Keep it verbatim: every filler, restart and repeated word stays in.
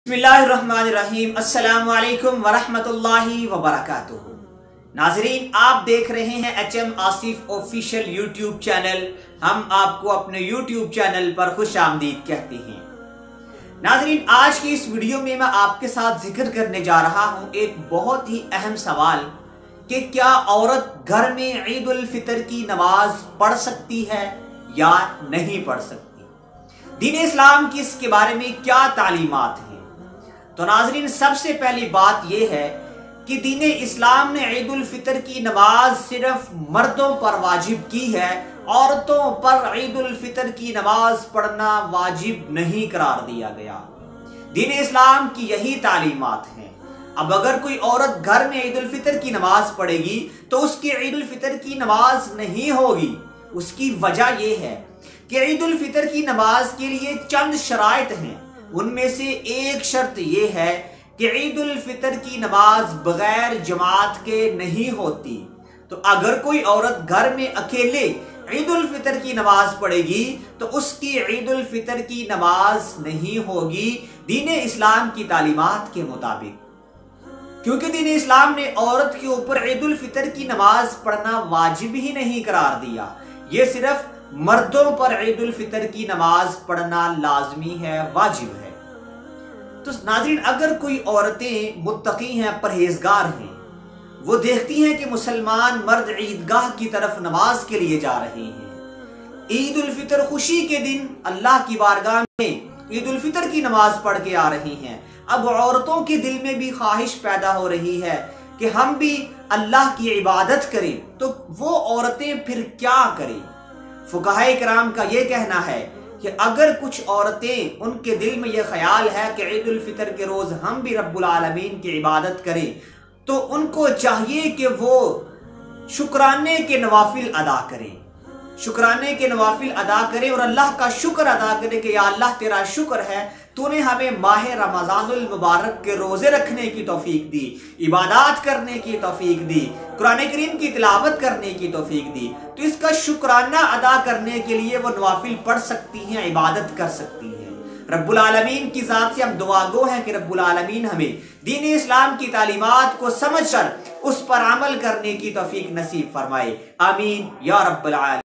बिस्मिल्लाहिर्रहमानिर्रहीम। अस्सलामु अलैकुम वरहमतुल्लाहि वबरकातुहू। नाजरीन, आप देख रहे हैं H M Asif official YouTube channel. हम आपको अपने यूट्यूब चैनल पर खुश आमदीद कहते हैं। नाजरीन, आज की इस वीडियो में मैं आपके साथ जिक्र करने जा रहा हूं एक बहुत ही अहम सवाल कि क्या औरत घर में ईद उल फितर की नमाज पढ़ सकती है या नहीं पढ़ सकती। दीन इस्लाम की इसके बारे में क्या तालीमात हैं। तो नाजरीन, सबसे पहली बात यह है कि दीन इस्लाम ने ईद उल फितर की नमाज सिर्फ मर्दों पर वाजिब की है, औरतों पर ईद उल फितर की नमाज पढ़ना वाजिब नहीं करार दिया गया। दीन इस्लाम की यही तालीमात हैं। अब अगर कोई औरत घर में ईद उल फितर की नमाज पढ़ेगी तो उसकी ईद उल फितर की नमाज नहीं होगी। उसकी वजह यह है कि ईद उल फितर की नमाज के लिए चंद शराइत हैं। उनमें से एक शर्त यह है कि ईद उल फितर की नमाज बगैर जमात के नहीं होती। तो अगर कोई औरत घर में अकेले ईद उल फितर की नमाज पढ़ेगी तो उसकी ईद उल फितर की नमाज नहीं होगी दीन इस्लाम की तालीमात के मुताबिक, क्योंकि दीन इस्लाम ने औरत के ऊपर ईद उल फितर की नमाज पढ़ना वाजिब ही नहीं करार दिया। ये सिर्फ मर्दों पर ईद उल फितर की नमाज पढ़ना लाजमी है, वाजिब है। तो नाज़रीन, अगर कोई औरतें मुत्तकी हैं, परहेजगार हैं, वो देखती हैं कि मुसलमान मर्द ईदगाह की तरफ नमाज के लिए जा रहे हैं, ईद उल फितर खुशी के दिन अल्लाह की बारगाह में ईद उल फितर की नमाज पढ़ के आ रही हैं। अब औरतों के दिल में भी ख्वाहिश पैदा हो रही है कि हम भी अल्लाह की इबादत करें, तो वो औरतें फिर क्या करें। फुकाहा इकराम का ये कहना है कि अगर कुछ औरतें, उनके दिल में यह ख्याल है कि ईद उल फितर के रोज हम भी रब्बुल आलमीन की इबादत करें, तो उनको चाहिए कि वो शुक्राने के नवाफिल अदा करें, शुक्राने के नवाफिल अदा करें और अल्लाह का शुक्र अदा करें कि या अल्लाह, तेरा शुक्र है, तूने हमें माह रमज़ानुल मुबारक के रोजे रखने की तौफीक दी, इबादत करने की तौफीक दी, कुरान करीम की तिलावत करने की तौफीक दी। तो इसका शुक्राना अदा करने के लिए वो नवाफिल पढ़ सकती हैं, इबादत कर सकती हैं। रब्बुल आलमीन की जात से हम दुआगो हैं कि रब्बुल आलमीन हमें दीन इस्लाम की तालीमात को समझकर उस पर अमल करने की तौफीक नसीब फरमाए। आमीन या रब्बुल आलमीन।